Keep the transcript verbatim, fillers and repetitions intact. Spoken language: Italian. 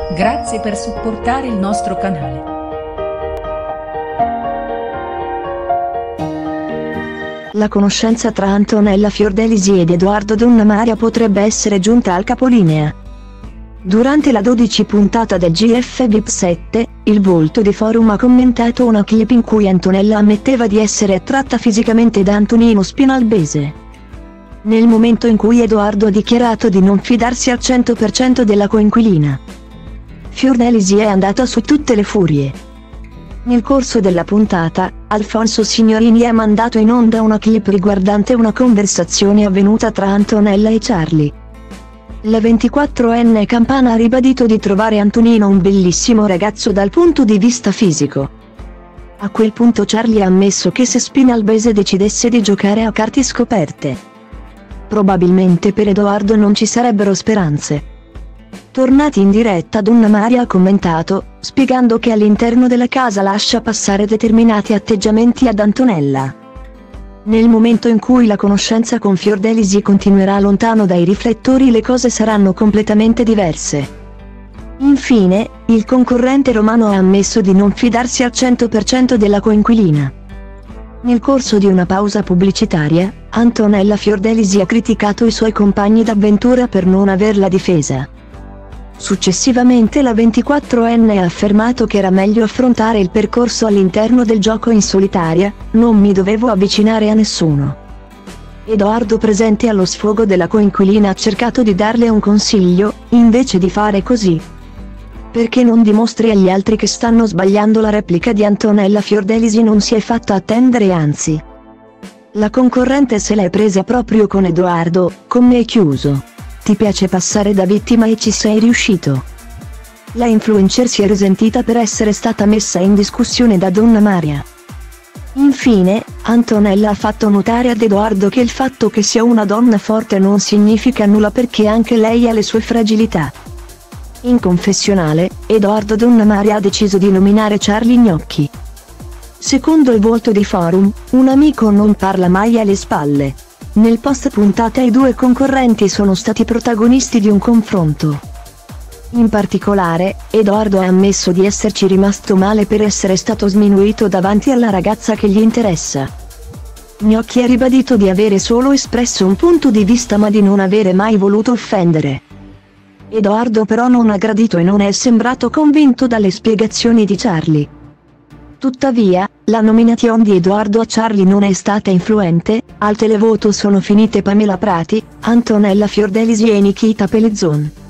Grazie per supportare il nostro canale. La conoscenza tra Antonella Fiordelisi ed Edoardo Donnamaria potrebbe essere giunta al capolinea. Durante la dodici puntata del G F V I P sette, il volto di Forum ha commentato una clip in cui Antonella ammetteva di essere attratta fisicamente da Antonino Spinalbese. Nel momento in cui Edoardo ha dichiarato di non fidarsi al cento per cento della coinquilina, Fiordelisi è andata su tutte le furie. Nel corso della puntata, Alfonso Signorini ha mandato in onda una clip riguardante una conversazione avvenuta tra Antonella e Charlie. La ventiquattrenne campana ha ribadito di trovare Antonino un bellissimo ragazzo dal punto di vista fisico. A quel punto Charlie ha ammesso che se Spinalbese decidesse di giocare a carte scoperte, probabilmente per Edoardo non ci sarebbero speranze. Tornati in diretta, Donnamaria ha commentato, spiegando che all'interno della casa lascia passare determinati atteggiamenti ad Antonella. Nel momento in cui la conoscenza con Fiordelisi continuerà lontano dai riflettori, le cose saranno completamente diverse. Infine, il concorrente romano ha ammesso di non fidarsi al cento per cento della coinquilina. Nel corso di una pausa pubblicitaria, Antonella Fiordelisi ha criticato i suoi compagni d'avventura per non averla difesa. Successivamente la ventiquattrenne ha affermato che era meglio affrontare il percorso all'interno del gioco in solitaria, non mi dovevo avvicinare a nessuno. Edoardo, presente allo sfogo della coinquilina, ha cercato di darle un consiglio, invece di fare così. Perché non dimostri agli altri che stanno sbagliando. La replica di Antonella Fiordelisi non si è fatta attendere, anzi. La concorrente se l'è presa proprio con Edoardo, con me è chiuso. Ti piace passare da vittima e ci sei riuscito. La influencer si è risentita per essere stata messa in discussione da Donnamaria. Infine, Antonella ha fatto notare ad Edoardo che il fatto che sia una donna forte non significa nulla, perché anche lei ha le sue fragilità. In confessionale, Edoardo Donnamaria ha deciso di nominare Charlie Gnocchi. Secondo il volto di Forum, un amico non parla mai alle spalle. Nel post puntata i due concorrenti sono stati protagonisti di un confronto. In particolare, Edoardo ha ammesso di esserci rimasto male per essere stato sminuito davanti alla ragazza che gli interessa. Gnocchi ha ribadito di avere solo espresso un punto di vista ma di non avere mai voluto offendere. Edoardo però non ha gradito e non è sembrato convinto dalle spiegazioni di Charlie. Tuttavia, la nomination di Edoardo a Charlie non è stata influente. Al televoto sono finite Pamela Prati, Antonella Fiordelisi e Nikita Pellezzon.